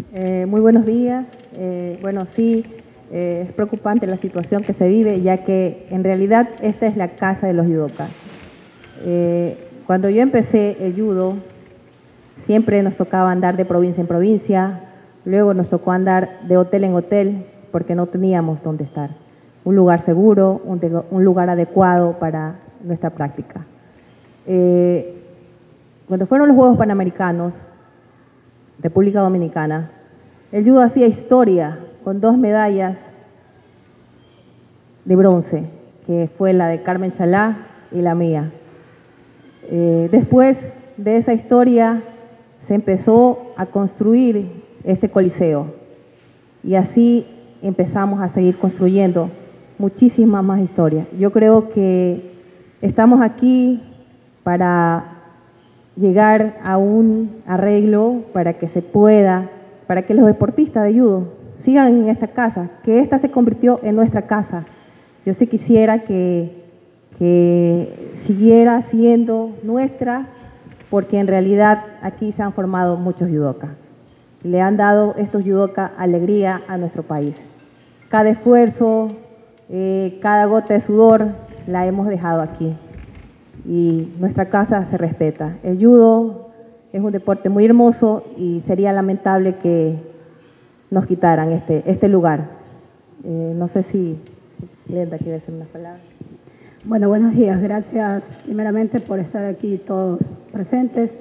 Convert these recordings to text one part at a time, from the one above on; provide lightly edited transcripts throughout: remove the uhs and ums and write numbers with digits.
Muy buenos días. Bueno, sí, es preocupante la situación que se vive, ya que en realidad esta es la casa de los judokas. Cuando yo empecé el judo, siempre nos tocaba andar de provincia en provincia, luego nos tocó andar de hotel en hotel, porque no teníamos dónde estar. Un lugar seguro, un lugar adecuado para nuestra práctica. Cuando fueron los Juegos Panamericanos, República Dominicana, el judo hacía historia con 2 medallas de bronce, que fue la de Carmen Chalá y la mía. Después de esa historia se empezó a construir este coliseo y así empezamos a seguir construyendo muchísimas más historias. Yo creo que estamos aquí para llegar a un arreglo para que se pueda, para que los deportistas de judo sigan en esta casa, que esta se convirtió en nuestra casa. Yo sí quisiera que siguiera siendo nuestra, porque en realidad aquí se han formado muchos judokas. Le han dado estos judokas alegría a nuestro país. Cada esfuerzo, cada gota de sudor la hemos dejado aquí y nuestra casa se respeta. El judo es un deporte muy hermoso y sería lamentable que nos quitaran este lugar. No sé si Glenda quiere decir unas palabras. Bueno, buenos días. Gracias primeramente por estar aquí todos presentes.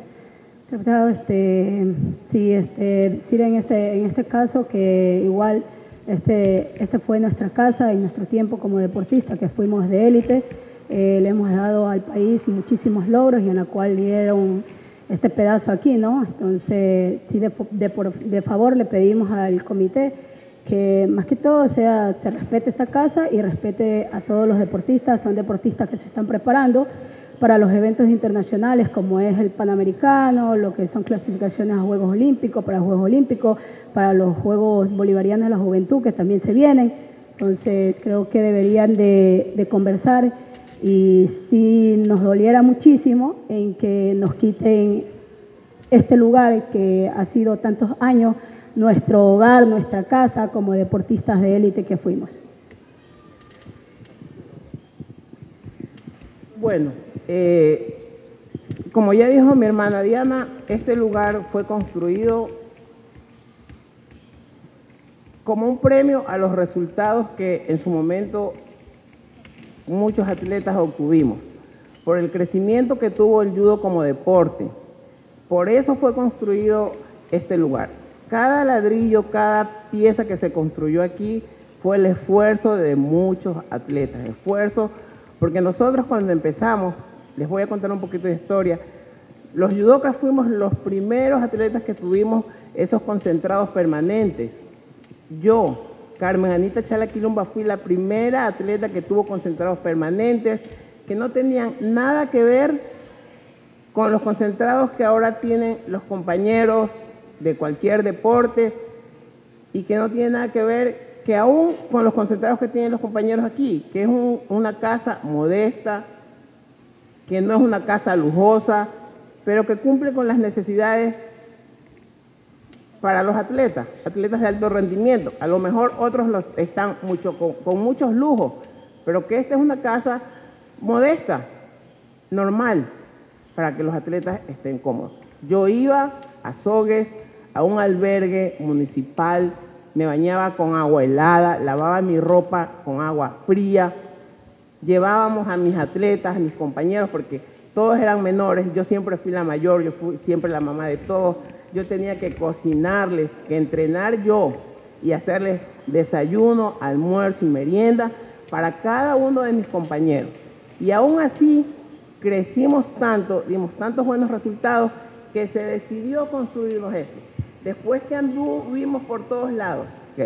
Sí, decir en este caso que igual este fue nuestra casa y nuestro tiempo como deportistas que fuimos de élite. Le hemos dado al país muchísimos logros y en la cual dieron este pedazo aquí, ¿no? Entonces, sí, de favor le pedimos al comité que más que todo se respete esta casa y respete a todos los deportistas. Son deportistas que se están preparando para los eventos internacionales como es el Panamericano, lo que son clasificaciones a Juegos Olímpicos, para Juegos Olímpicos, para los Juegos Bolivarianos de la Juventud que también se vienen. Entonces creo que deberían de conversar y sí nos doliera muchísimo en que nos quiten este lugar que ha sido tantos años nuestro hogar, nuestra casa como deportistas de élite que fuimos. Bueno, como ya dijo mi hermana Diana, este lugar fue construido como un premio a los resultados que en su momento muchos atletas obtuvimos, por el crecimiento que tuvo el judo como deporte. Por eso fue construido este lugar. Cada ladrillo, cada pieza que se construyó aquí fue el esfuerzo de muchos atletas, esfuerzo, porque nosotros cuando empezamos, les voy a contar un poquito de historia, los judokas fuimos los primeros atletas que tuvimos esos concentrados permanentes. Yo, Carmen Anita Chala Quilumba, fui la primera atleta que tuvo concentrados permanentes, que no tenían nada que ver con los concentrados que ahora tienen los compañeros de cualquier deporte y que no tiene nada que ver que aún con los concentrados que tienen los compañeros aquí, que es una casa modesta, que no es una casa lujosa, pero que cumple con las necesidades para los atletas de alto rendimiento. A lo mejor otros están con muchos lujos, pero que esta es una casa modesta, normal, para que los atletas estén cómodos. Yo iba a Sogues, a un albergue municipal, me bañaba con agua helada, lavaba mi ropa con agua fría, llevábamos a mis atletas, a mis compañeros, porque todos eran menores, yo siempre fui la mayor, yo fui siempre la mamá de todos, yo tenía que cocinarles, que entrenar yo y hacerles desayuno, almuerzo y merienda para cada uno de mis compañeros. Y aún así crecimos tanto, dimos tantos buenos resultados que se decidió construirnos esto. Después que anduvimos por todos lados,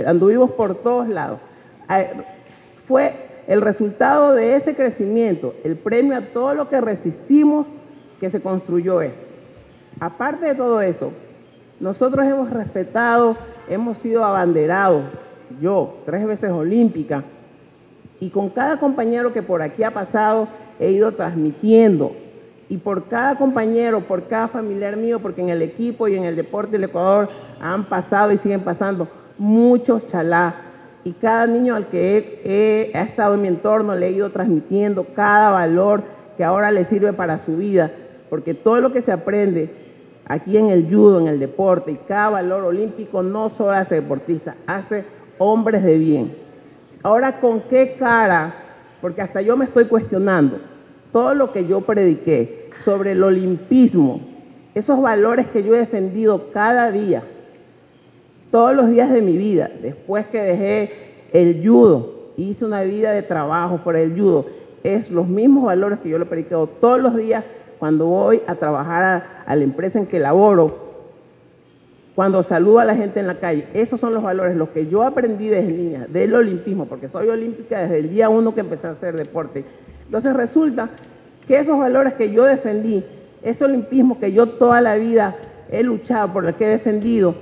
fue el resultado de ese crecimiento, el premio a todo lo que resistimos, que se construyó esto. Aparte de todo eso, nosotros hemos respetado, hemos sido abanderados, yo 3 veces olímpica, y con cada compañero que por aquí ha pasado he ido transmitiendo y por cada compañero, por cada familiar mío, porque en el equipo y en el deporte del Ecuador han pasado y siguen pasando muchos chalá, y cada niño al que ha estado en mi entorno le he ido transmitiendo cada valor que ahora le sirve para su vida, porque todo lo que se aprende aquí en el judo, en el deporte, y cada valor olímpico no solo hace deportistas, hace hombres de bien. Ahora, ¿con qué cara? Porque hasta yo me estoy cuestionando todo lo que yo prediqué sobre el olimpismo, esos valores que yo he defendido cada día, todos los días de mi vida, después que dejé el judo, hice una vida de trabajo por el judo, es los mismos valores que yo le he predicado todos los días cuando voy a trabajar a la empresa en que laboro, cuando saludo a la gente en la calle. Esos son los valores, los que yo aprendí desde niña, del olimpismo, porque soy olímpica desde el día 1 que empecé a hacer deporte. Entonces resulta que esos valores que yo defendí, ese olimpismo que yo toda la vida he luchado, por el que he defendido,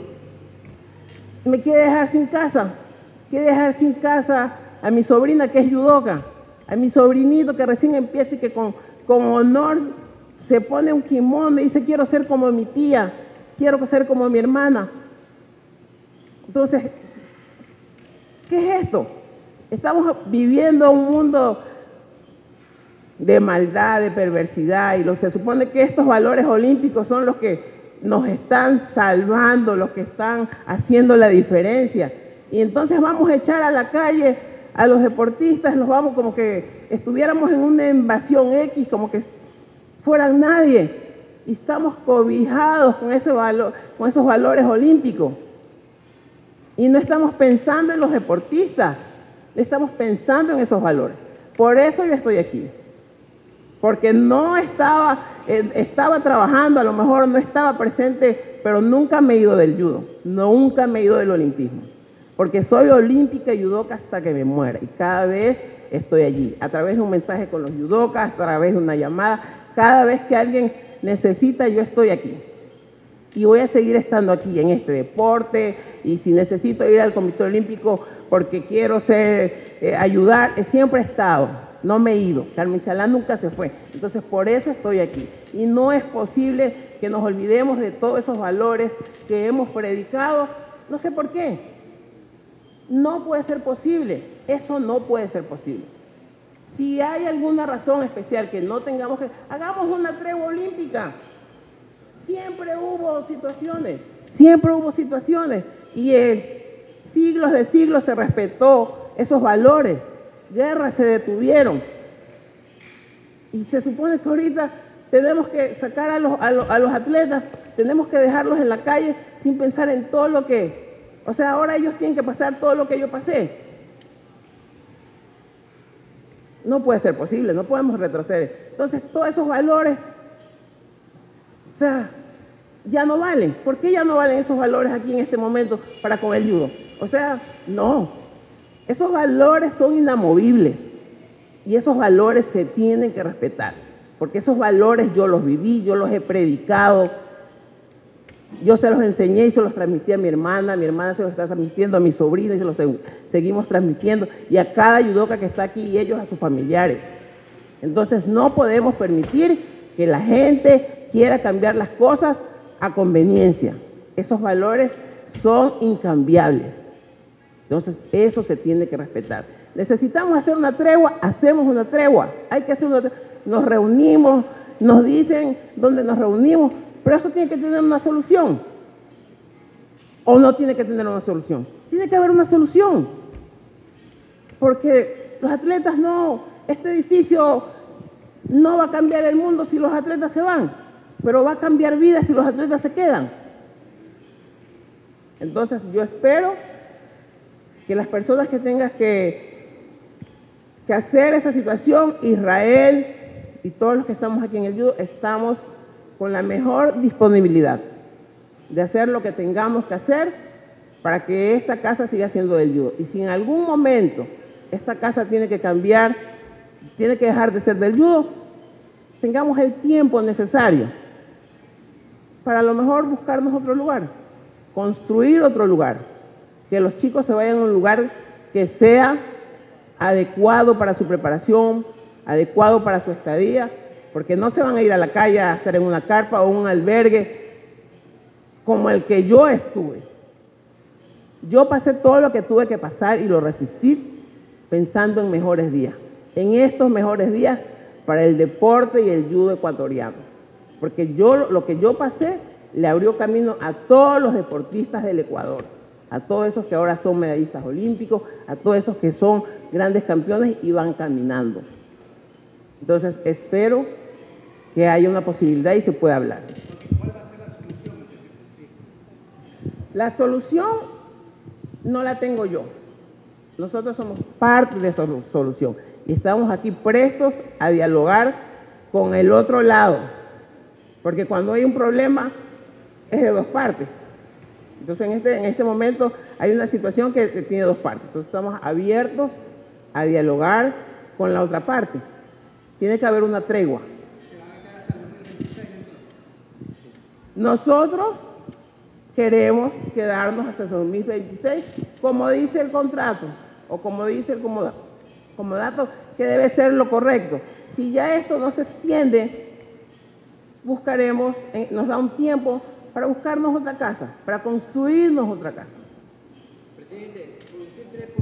me quiere dejar sin casa. Quiere dejar sin casa a mi sobrina que es judoka, a mi sobrinito que recién empieza y que con honor se pone un kimono y dice: quiero ser como mi tía, quiero ser como mi hermana. Entonces, ¿qué es esto? Estamos viviendo un mundo de maldad, de perversidad, y se supone que estos valores olímpicos son los que nos están salvando, los que están haciendo la diferencia. Y entonces vamos a echar a la calle a los deportistas, los vamos como que estuviéramos en una invasión X, como que fueran nadie, y estamos cobijados con ese valor, con esos valores olímpicos. Y no estamos pensando en los deportistas, estamos pensando en esos valores. Por eso yo estoy aquí. Porque no estaba trabajando, a lo mejor no estaba presente, pero nunca me he ido del judo, nunca me he ido del olimpismo. Porque soy olímpica y judoka hasta que me muera. Y cada vez estoy allí, a través de un mensaje con los judokas, a través de una llamada. Cada vez que alguien necesita, yo estoy aquí. Y voy a seguir estando aquí en este deporte. Y si necesito ir al Comité Olímpico porque quiero ayudar, siempre he estado. No me he ido. Carmen Chalá nunca se fue. Entonces, por eso estoy aquí. Y no es posible que nos olvidemos de todos esos valores que hemos predicado. No sé por qué. No puede ser posible. Eso no puede ser posible. Si hay alguna razón especial que no tengamos que... Hagamos una tregua olímpica. Siempre hubo situaciones. Siempre hubo situaciones. Y en siglos de siglos se respetó esos valores. Guerras se detuvieron. Y se supone que ahorita tenemos que sacar a los atletas, tenemos que dejarlos en la calle sin pensar en todo lo que... O sea, ahora ellos tienen que pasar todo lo que yo pasé. No puede ser posible, no podemos retroceder. Entonces, todos esos valores, o sea, ya no valen. ¿Por qué ya no valen esos valores aquí en este momento para con el judo? O sea, no. Esos valores son inamovibles y esos valores se tienen que respetar, porque esos valores yo los viví, yo los he predicado, yo se los enseñé y se los transmití a mi hermana se los está transmitiendo a mi sobrina y se los seguimos transmitiendo, y a cada judoka que está aquí y ellos a sus familiares. Entonces no podemos permitir que la gente quiera cambiar las cosas a conveniencia. Esos valores son incambiables. Entonces, eso se tiene que respetar. Necesitamos hacer una tregua, hacemos una tregua. Hay que hacer una tregua. Nos reunimos, nos dicen dónde nos reunimos, pero eso tiene que tener una solución. ¿O no tiene que tener una solución? Tiene que haber una solución. Porque los atletas no, este edificio no va a cambiar el mundo si los atletas se van, pero va a cambiar vidas si los atletas se quedan. Entonces, yo espero que las personas que tengan que hacer esa situación, Israel y todos los que estamos aquí en el judo, estamos con la mejor disponibilidad de hacer lo que tengamos que hacer para que esta casa siga siendo del judo. Y si en algún momento esta casa tiene que cambiar, tiene que dejar de ser del judo, tengamos el tiempo necesario para a lo mejor buscarnos otro lugar, construir otro lugar, que los chicos se vayan a un lugar que sea adecuado para su preparación, adecuado para su estadía, porque no se van a ir a la calle a estar en una carpa o un albergue como el que yo estuve. Yo pasé todo lo que tuve que pasar y lo resistí pensando en mejores días, en estos mejores días para el deporte y el judo ecuatoriano, porque lo que yo pasé le abrió camino a todos los deportistas del Ecuador, a todos esos que ahora son medallistas olímpicos, a todos esos que son grandes campeones y van caminando. Entonces espero que haya una posibilidad y se pueda hablar. ¿Cuál va a ser la solución? La solución no la tengo yo. Nosotros somos parte de esa solución y estamos aquí prestos a dialogar con el otro lado, porque cuando hay un problema es de dos partes. Entonces en este momento hay una situación que tiene dos partes. Entonces estamos abiertos a dialogar con la otra parte. Tiene que haber una tregua. Nosotros queremos quedarnos hasta el 2026, como dice el contrato, o como dice el comodato, que debe ser lo correcto. Si ya esto no se extiende, buscaremos, nos da un tiempo para buscarnos otra casa, para construirnos otra casa. Presidente, usted